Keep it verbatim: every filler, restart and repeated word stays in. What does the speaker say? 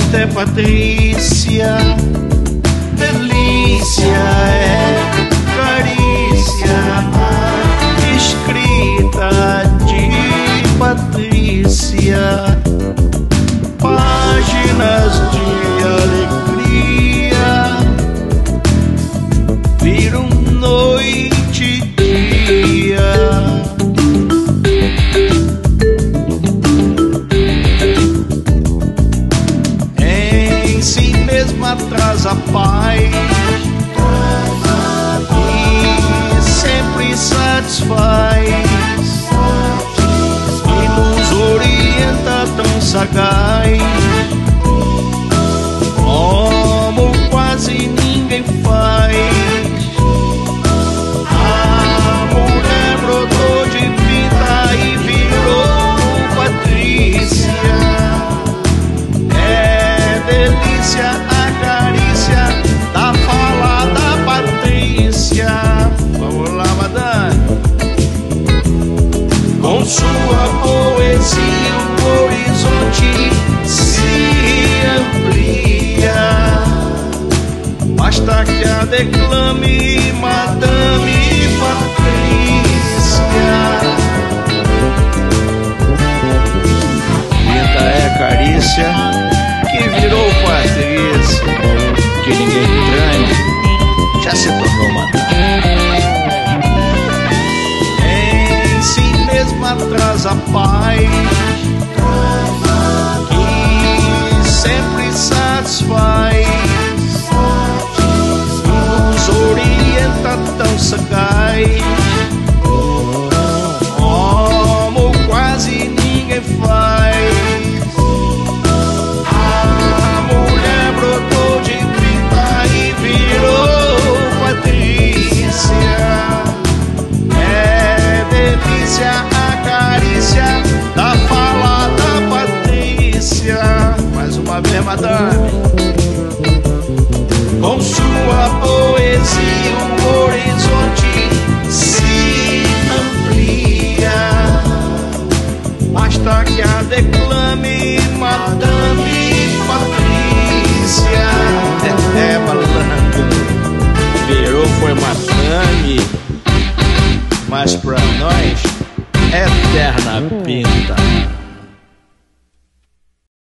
Esta é Patrícia, delícia é carícia, escrita de Patrícia, páginas de alegria, viram noite e dia. Em si mesma traz a paz e sempre satisfaz e nos orienta tão sagaz como quase ninguém faz. A mulher brotou de vida e virou Patrícia. É delícia a carícia da fala da Patrícia. Vamos lá, madame. Com sua poesia o horizonte se amplia. Basta que a declame, madame Patrícia. Linda é carícia que virou Patrícia, que ninguém transe, já se tornou madame. Em si mesma traz a paz que sempre satisfaz, nos orienta tão sagaz como quase ninguém faz. A mulher brotou de vida e virou Patrícia. É delícia a carícia da fala da Patrícia. Mais uma vez, madame. Com sua poesia o horizonte se amplia. Basta que a declame, madame Patrícia. É, é malandro, virou foi madame, mas pra nós, eterna pinta.